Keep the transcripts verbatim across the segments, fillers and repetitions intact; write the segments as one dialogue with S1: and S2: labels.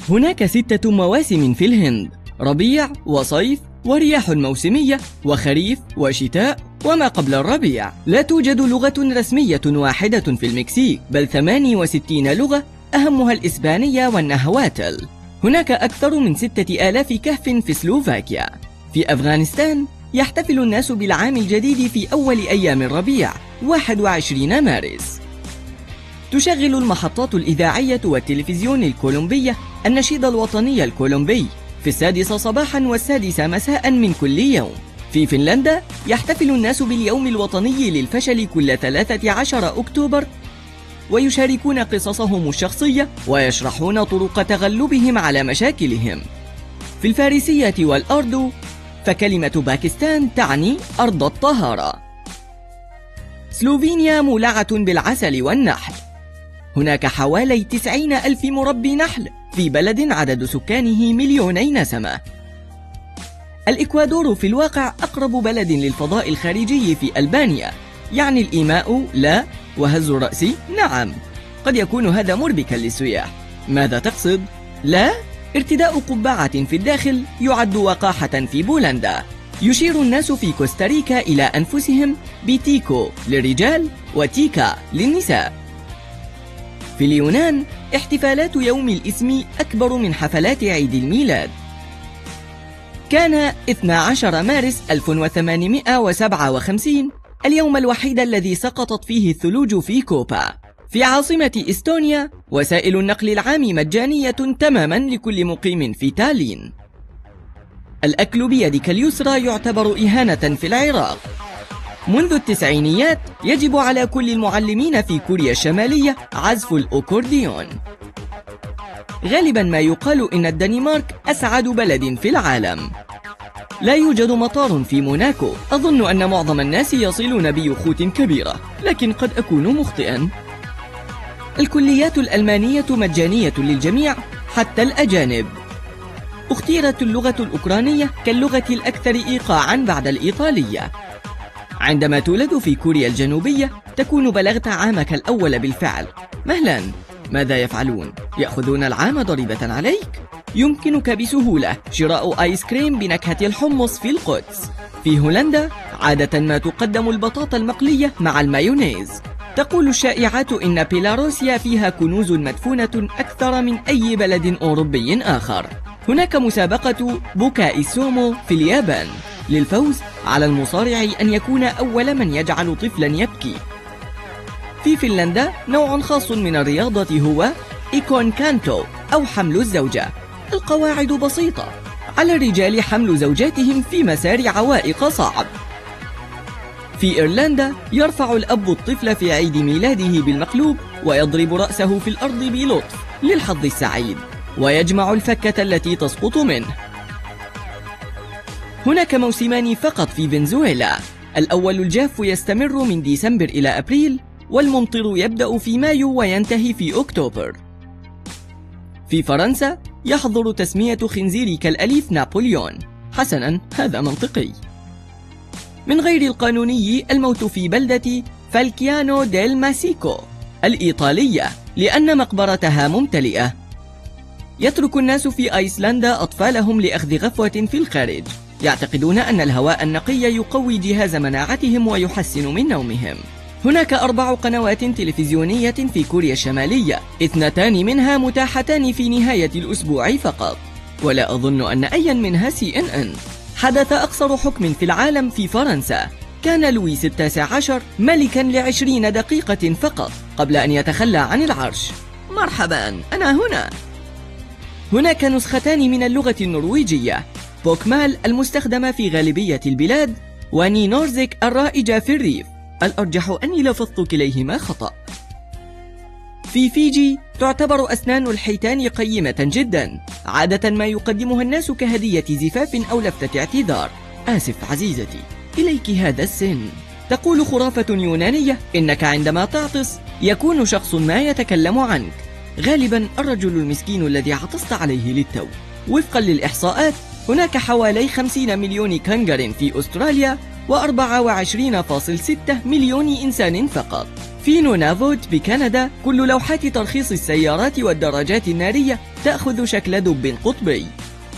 S1: هناك ستة مواسم في الهند: ربيع وصيف ورياح موسمية وخريف وشتاء وما قبل الربيع. لا توجد لغة رسمية واحدة في المكسيك، بل ثمانية وستين لغة، أهمها الإسبانية والنهواتل. هناك أكثر من ستة آلاف كهف في سلوفاكيا. في أفغانستان يحتفل الناس بالعام الجديد في أول أيام الربيع واحد وعشرين مارس. تشغل المحطات الإذاعية والتلفزيون الكولومبية النشيد الوطني الكولومبي في السادسة صباحا والسادسة مساء من كل يوم. في فنلندا يحتفل الناس باليوم الوطني للفشل كل ثلاثة عشر أكتوبر، ويشاركون قصصهم الشخصية ويشرحون طرق تغلبهم على مشاكلهم. في الفارسية والأردو فكلمة باكستان تعني أرض الطهارة. سلوفينيا مولعة بالعسل والنحل. هناك حوالي تسعين ألف مربي نحل في بلد عدد سكانه مليوني نسمة. الإكوادور في الواقع أقرب بلد للفضاء الخارجي في ألبانيا. يعني الإيماء لا وهز الرأس نعم. قد يكون هذا مربكا للسياح. ماذا تقصد؟ لا؟ ارتداء قبعة في الداخل يعد وقاحة في بولندا. يشير الناس في كوستاريكا إلى أنفسهم بتيكو للرجال وتيكا للنساء. في اليونان احتفالات يوم الإسم أكبر من حفلات عيد الميلاد. كان اثني عشر مارس ألف وثمانمائة وسبعة وخمسين اليوم الوحيد الذي سقطت فيه الثلوج في كوبا. في عاصمة إستونيا وسائل النقل العام مجانية تماما لكل مقيم في تالين. الأكل بيدك اليسرى يعتبر إهانة في العراق. منذ التسعينيات يجب على كل المعلمين في كوريا الشمالية عزف الأكورديون. غالبا ما يقال إن الدنمارك أسعد بلد في العالم. لا يوجد مطار في موناكو. أظن أن معظم الناس يصلون بيخوت كبيرة، لكن قد أكون مخطئا. الكليات الألمانية مجانية للجميع حتى الأجانب. اختيرت اللغة الأوكرانية كاللغة الأكثر إيقاعا بعد الإيطالية. عندما تولد في كوريا الجنوبية تكون بلغت عامك الأول بالفعل. مهلا، ماذا يفعلون؟ يأخذون العام ضريبة عليك؟ يمكنك بسهولة شراء آيس كريم بنكهة الحمص في القدس. في هولندا عادة ما تقدم البطاطا المقلية مع المايونيز. تقول الشائعات إن بيلاروسيا فيها كنوز مدفونة أكثر من أي بلد أوروبي آخر. هناك مسابقة بوكاء السومو في اليابان للفوز على المصارع أن يكون أول من يجعل طفلا يبكي. في فنلندا نوع خاص من الرياضة هو إيكون كانتو أو حمل الزوجة. القواعد بسيطة: على الرجال حمل زوجاتهم في مسار عوائق صعب. في إيرلندا يرفع الأب الطفل في عيد ميلاده بالمقلوب ويضرب رأسه في الأرض بلطف للحظ السعيد، ويجمع الفكة التي تسقط منه. هناك موسمان فقط في فنزويلا. الأول الجاف يستمر من ديسمبر إلى أبريل، والممطر يبدأ في مايو وينتهي في أكتوبر. في فرنسا يحظر تسمية خنزير كالأليف نابليون. حسنا، هذا منطقي. من غير القانوني الموت في بلدة فالكيانو ديل ماسيكو الإيطالية لأن مقبرتها ممتلئة. يترك الناس في أيسلندا أطفالهم لأخذ غفوة في الخارج. يعتقدون أن الهواء النقي يقوي جهاز مناعتهم ويحسن من نومهم. هناك أربع قنوات تلفزيونية في كوريا الشمالية، اثنتان منها متاحتان في نهاية الأسبوع فقط، ولا أظن أن أي منها سي إن إن. حدث أقصر حكم في العالم في فرنسا. كان لويس التاسع عشر ملكا لعشرين دقيقة فقط قبل أن يتخلى عن العرش. مرحبا، أنا هنا. هناك نسختان من اللغة النرويجية: بوكمال المستخدمة في غالبية البلاد، وني نورزيك الرائجة في الريف. الأرجح أني لفظت كليهما خطأ. في فيجي تعتبر أسنان الحيتان قيمة جدا. عادة ما يقدمها الناس كهدية زفاف أو لفتة اعتذار. آسف عزيزتي، إليك هذا السن. تقول خرافة يونانية إنك عندما تعطس يكون شخص ما يتكلم عنك، غالبا الرجل المسكين الذي عطست عليه للتو. وفقا للإحصاءات هناك حوالي خمسين مليون كنغر في أستراليا وأربعة وعشرين فاصلة ستة مليون إنسان فقط. في نونافوت بكندا كل لوحات ترخيص السيارات والدراجات النارية تأخذ شكل دب قطبي.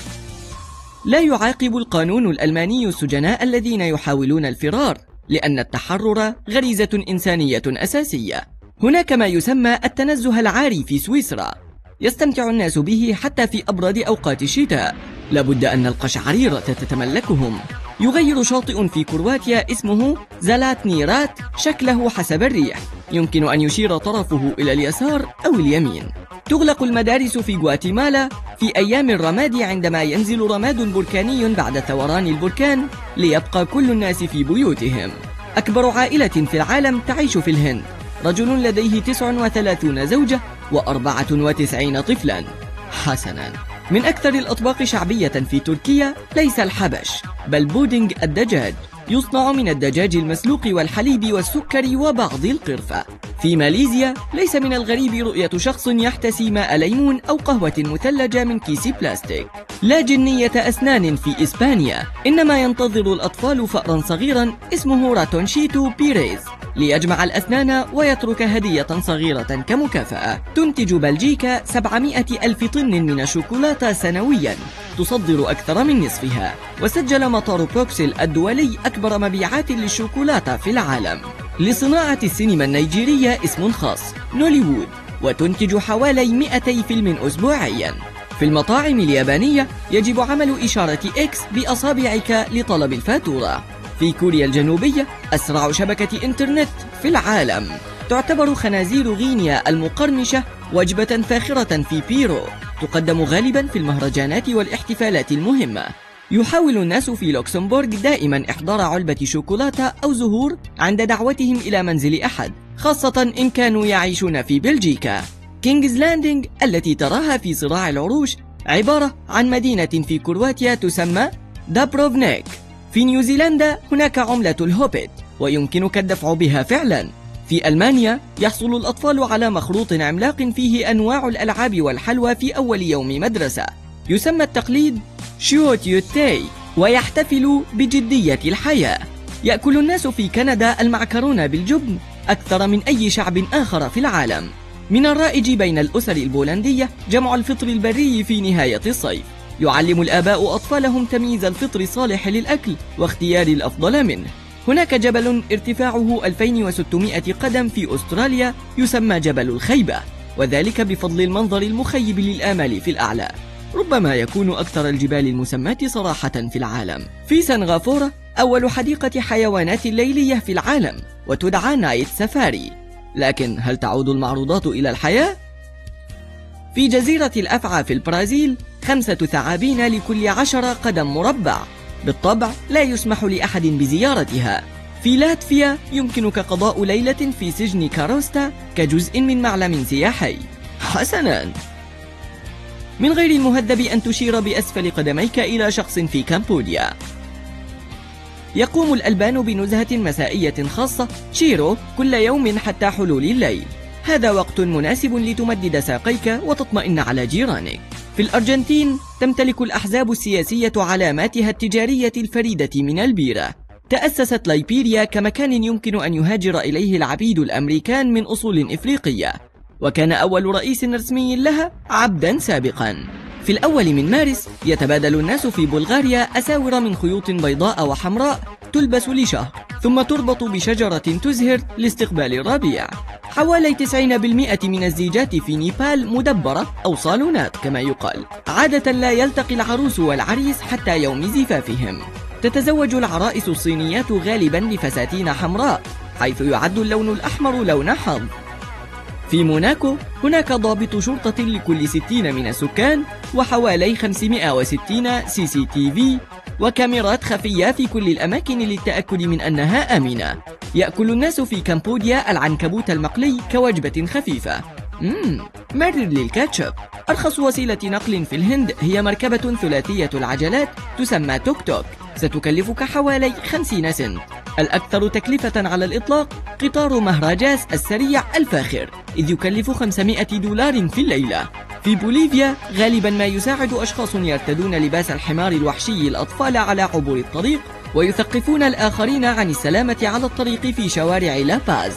S1: لا يعاقب القانون الألماني السجناء الذين يحاولون الفرار، لأن التحرر غريزة إنسانية أساسية. هناك ما يسمى التنزه العاري في سويسرا، يستمتع الناس به حتى في أبرد أوقات الشتاء، لابد أن القشعريرة تتملكهم. يغير شاطئ في كرواتيا اسمه زلاتني رات شكله حسب الريح، يمكن أن يشير طرفه إلى اليسار أو اليمين. تغلق المدارس في غواتيمالا في أيام الرماد عندما ينزل رماد بركاني بعد ثوران البركان، ليبقى كل الناس في بيوتهم. أكبر عائلة في العالم تعيش في الهند، رجل لديه تسع وثلاثين زوجة وأربعة وتسعين طفلا. حسنا، من أكثر الأطباق شعبية في تركيا ليس الحبش بل بودينج الدجاج، يصنع من الدجاج المسلوق والحليب والسكر وبعض القرفة. في ماليزيا ليس من الغريب رؤية شخص يحتسي ماء ليمون أو قهوة مثلجة من كيس بلاستيك. لا جنية أسنان في إسبانيا، إنما ينتظر الأطفال فأرا صغيرا اسمه راتونشيتو بيريز ليجمع الأسنان ويترك هدية صغيرة كمكافأة. تنتج بلجيكا سبعمائة ألف طن من الشوكولاتة سنويا، تصدر أكثر من نصفها، وسجل مطار بروكسل الدولي أكبر مبيعات للشوكولاتة في العالم. لصناعة السينما النيجيرية اسم خاص، نوليوود، وتنتج حوالي مئتي فيلم أسبوعيا. في المطاعم اليابانية يجب عمل إشارة إكس بأصابعك لطلب الفاتورة. في كوريا الجنوبية أسرع شبكة إنترنت في العالم. تعتبر خنازير غينيا المقرمشة وجبة فاخرة في بيرو، تقدم غالبا في المهرجانات والاحتفالات المهمة. يحاول الناس في لوكسمبورغ دائما إحضار علبة شوكولاتة أو زهور عند دعوتهم إلى منزل أحد، خاصة إن كانوا يعيشون في بلجيكا. كينغز لاندينغ التي تراها في صراع العروش عبارة عن مدينة في كرواتيا تسمى دابروفنيك. في نيوزيلندا هناك عملة الهوبيت ويمكنك الدفع بها فعلا. في ألمانيا يحصل الأطفال على مخروط عملاق فيه أنواع الألعاب والحلوى في أول يوم مدرسة، يسمى التقليد شيوتيوتاي، ويحتفل بجدية الحياة. يأكل الناس في كندا المعكرونة بالجبن أكثر من أي شعب آخر في العالم. من الرائج بين الأسر البولندية جمع الفطر البري في نهاية الصيف. يعلم الآباء أطفالهم تمييز الفطر الصالح للأكل واختيار الأفضل منه. هناك جبل ارتفاعه ألفين وستمائة قدم في أستراليا يسمى جبل الخيبة، وذلك بفضل المنظر المخيب للآمال في الأعلى. ربما يكون أكثر الجبال المسماة صراحة في العالم. في سنغافورة أول حديقة حيوانات ليلية في العالم، وتدعى نايت سفاري. لكن هل تعود المعروضات إلى الحياة؟ في جزيرة الأفعى في البرازيل خمسة ثعابين لكل عشر قدم مربع، بالطبع لا يسمح لأحد بزيارتها. في لاتفيا يمكنك قضاء ليلة في سجن كاروستا كجزء من معلم سياحي. حسناً، من غير المهذب أن تشير بأسفل قدميك إلى شخص في كامبوديا. يقوم الألبان بنزهة مسائية خاصة شيرو كل يوم حتى حلول الليل. هذا وقت مناسب لتمدد ساقيك وتطمئن على جيرانك. في الأرجنتين تمتلك الأحزاب السياسية علاماتها التجارية الفريدة من البيرة. تأسست لايبيريا كمكان يمكن أن يهاجر إليه العبيد الأمريكان من أصول إفريقية، وكان أول رئيس رسمي لها عبدا سابقا. في الأول من مارس يتبادل الناس في بلغاريا أساور من خيوط بيضاء وحمراء تلبس لشهر، ثم تربط بشجرة تزهر لاستقبال الربيع. حوالي تسعين بالمئة من الزيجات في نيبال مدبرة أو صالونات كما يقال. عادة لا يلتقي العروس والعريس حتى يوم زفافهم. تتزوج العرائس الصينيات غالبا بفساتين حمراء، حيث يعد اللون الأحمر لون حظ. في موناكو هناك ضابط شرطة لكل ستين من السكان، وحوالي خمسمائة وستين سي سي تي في وكاميرات خفية في كل الأماكن للتأكد من أنها آمنة. يأكل الناس في كامبوديا العنكبوت المقلي كوجبة خفيفة. مم، مرر للكاتشب. أرخص وسيلة نقل في الهند هي مركبة ثلاثية العجلات تسمى توك توك، ستكلفك حوالي خمسين سنت. الأكثر تكلفة على الإطلاق قطار مهراجاس السريع الفاخر، إذ يكلف خمسمائة دولار في الليلة. في بوليفيا غالبا ما يساعد أشخاص يرتدون لباس الحمار الوحشي الأطفال على عبور الطريق، ويثقفون الآخرين عن السلامة على الطريق في شوارع لا باز.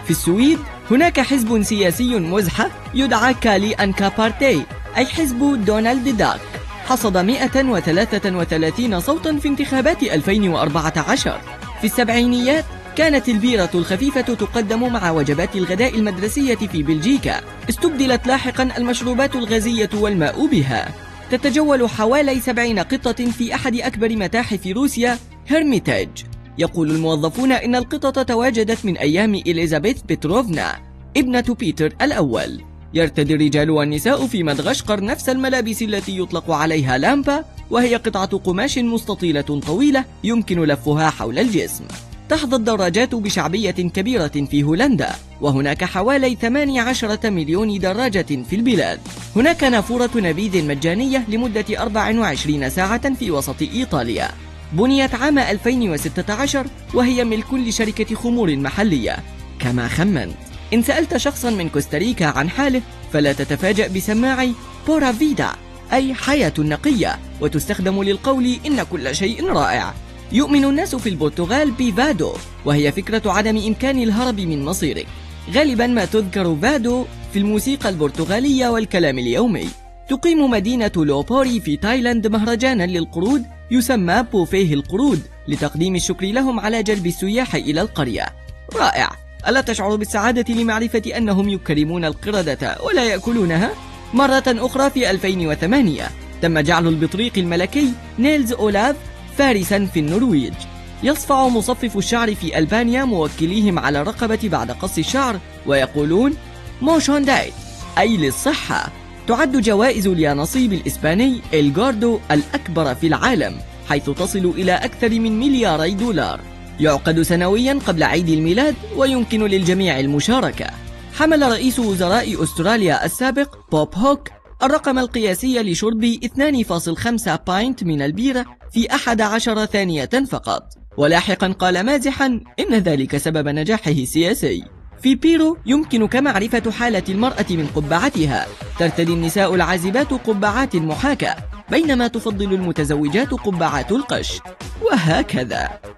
S1: في السويد هناك حزب سياسي مزحف يدعى كالي أنكا بارتي، أي حزب دونالد داك، حصد مئة وثلاثة وثلاثين صوتا في انتخابات ألفين وأربعة عشر. في السبعينيات كانت البيرة الخفيفة تقدم مع وجبات الغداء المدرسية في بلجيكا، استبدلت لاحقا المشروبات الغازية والماء بها. تتجول حوالي سبعين قطة في أحد أكبر متاحف روسيا هيرميتاج. يقول الموظفون إن القطط تواجدت من أيام إليزابيث بيتروفنا ابنة بيتر الأول. يرتدي الرجال والنساء في مدغشقر نفس الملابس التي يطلق عليها لامبا، وهي قطعة قماش مستطيلة طويلة يمكن لفها حول الجسم. تحظى الدراجات بشعبية كبيرة في هولندا، وهناك حوالي ثمانية عشر مليون دراجة في البلاد. هناك نافورة نبيذ مجانية لمدة أربع وعشرين ساعة في وسط إيطاليا. بنيت عام ألفين وستة عشر وهي ملك لشركة خمور محلية. كما خمنت، إن سألت شخصا من كوستاريكا عن حاله فلا تتفاجأ بسماعي بورا فيدا، أي حياة نقية، وتستخدم للقول إن كل شيء رائع. يؤمن الناس في البرتغال بفادو، وهي فكرة عدم إمكان الهرب من مصيرك. غالبا ما تذكر فادو في الموسيقى البرتغالية والكلام اليومي. تقيم مدينة لوبوري في تايلاند مهرجانا للقرود يسمى بوفيه القرود، لتقديم الشكر لهم على جلب السياح إلى القرية. رائع! ألا تشعر بالسعادة لمعرفة أنهم يكرمون القردة ولا يأكلونها؟ مرة أخرى في ألفين وثمانية تم جعل البطريق الملكي نيلز أولاف فارسا في النرويج. يصفع مصفف الشعر في ألبانيا موكليهم على الرقبة بعد قص الشعر ويقولون موشون دايت، أي للصحة. تعد جوائز اليانصيب الإسباني الجاردو الأكبر في العالم، حيث تصل إلى أكثر من ملياري دولار. يعقد سنويا قبل عيد الميلاد ويمكن للجميع المشاركة. حمل رئيس وزراء أستراليا السابق بوب هوك الرقم القياسي لشرب اثنين فاصلة خمسة باينت من البيرة في أحد عشر ثانية فقط، ولاحقا قال مازحا إن ذلك سبب نجاحه السياسي. في بيرو يمكنك معرفة حالة المرأة من قبعتها. ترتدي النساء العازبات قبعات محاكاة، بينما تفضل المتزوجات قبعات القش، وهكذا.